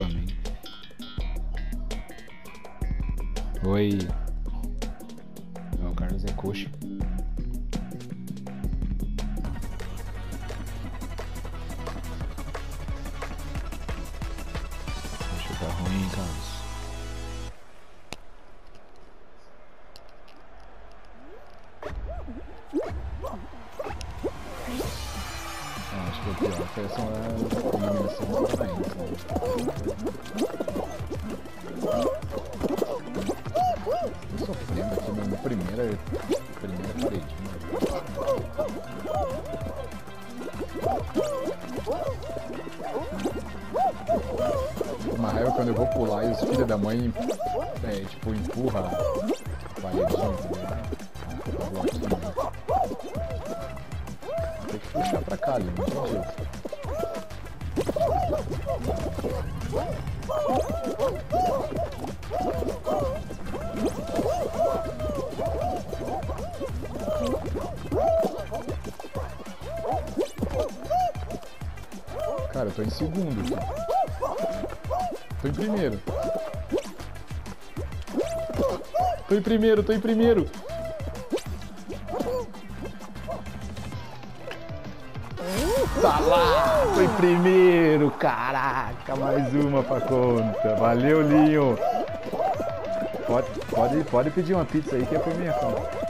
Também. Oi. Não, o Carlos é coxa. Coxa tá ruim, Carlos. Acho que o pior foi essa eliminação do Paranaense. Tô sofrendo aqui na primeira paredinha. Uma raiva quando eu vou pular e os filhos da mãe tipo, empurra a paredinha, tem que puxar pra cá ali, não tem jeito. Cara, eu tô em segundo. Tô em primeiro. Tô em primeiro. Tá lá! Tô em primeiro, caraca, mais uma pra conta. Valeu, Linho. Pode pedir uma pizza aí que é por minha conta.